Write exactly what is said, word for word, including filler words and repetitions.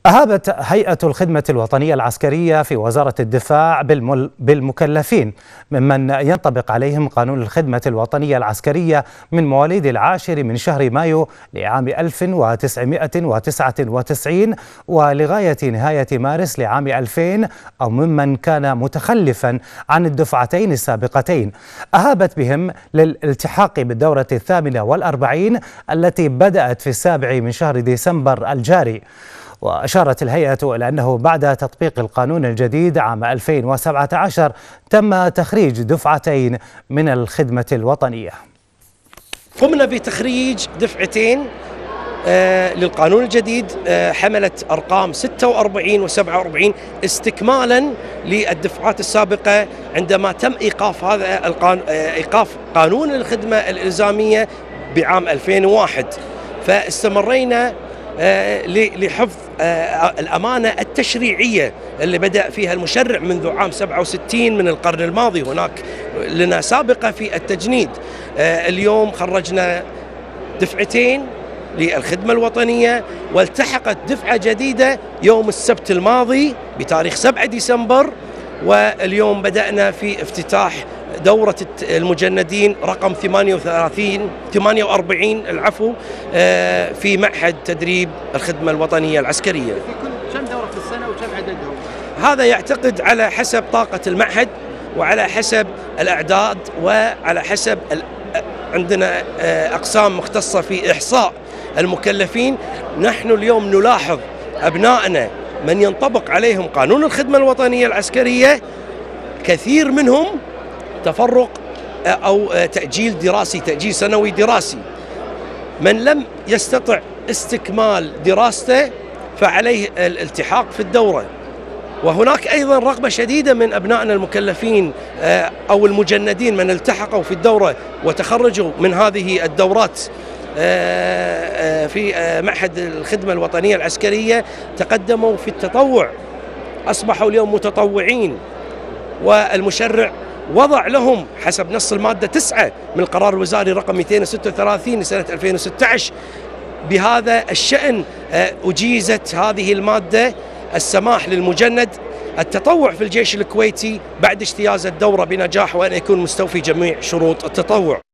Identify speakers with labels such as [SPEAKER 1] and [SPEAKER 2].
[SPEAKER 1] أهابت هيئة الخدمة الوطنية العسكرية في وزارة الدفاع بالمكلفين ممن ينطبق عليهم قانون الخدمة الوطنية العسكرية من مواليد العاشر من شهر مايو لعام ألف وتسعمائة وتسعة وتسعين ولغاية نهاية مارس لعام ألفين، أو ممن كان متخلفا عن الدفعتين السابقتين. أهابت بهم للالتحاق بالدورة الثامنة والأربعين التي بدأت في السابع من شهر ديسمبر الجاري. وأشارت الهيئة إلى أنه بعد تطبيق القانون الجديد عام ألفين وسبعة عشر تم تخريج دفعتين من الخدمة الوطنية.
[SPEAKER 2] قمنا بتخريج دفعتين آه للقانون الجديد، آه حملت أرقام ستة وأربعين وسبعة وأربعين استكمالا للدفعات السابقة عندما تم إيقاف هذا القانون، آه إيقاف قانون الخدمة الإلزامية بعام ألفين وواحد. فاستمرينا لحفظ الأمانة التشريعية اللي بدأ فيها المشرع منذ عام سبعة وستين من القرن الماضي. هناك لنا سابقة في التجنيد. اليوم خرجنا دفعتين للخدمة الوطنية، والتحقت دفعة جديدة يوم السبت الماضي بتاريخ سبعة ديسمبر، واليوم بدأنا في افتتاح دورة المجندين رقم ثمانية وثلاثين ثمانية وأربعين العفو في معهد تدريب الخدمة الوطنية العسكرية.
[SPEAKER 3] كم دورة في السنة وكم عددهم؟
[SPEAKER 2] هذا يعتقد على حسب طاقة المعهد وعلى حسب الأعداد وعلى حسب عندنا أقسام مختصة في إحصاء المكلفين. نحن اليوم نلاحظ أبنائنا من ينطبق عليهم قانون الخدمة الوطنية العسكرية كثير منهم تفرق أو تأجيل دراسي، تأجيل سنوي دراسي. من لم يستطع استكمال دراسته فعليه الالتحاق في الدورة. وهناك أيضا رغبة شديدة من أبنائنا المكلفين أو المجندين من التحقوا في الدورة وتخرجوا من هذه الدورات في معهد الخدمة الوطنية العسكرية تقدموا في التطوع، أصبحوا اليوم متطوعين، والمشرع وضع لهم حسب نص المادة تسعة من القرار الوزاري رقم مئتين وستة وثلاثين لسنة ألفين وستة عشر. بهذا الشأن أجيزت هذه المادة السماح للمجند التطوع في الجيش الكويتي بعد اجتياز الدورة بنجاح وأن يكون مستوفي جميع شروط التطوع.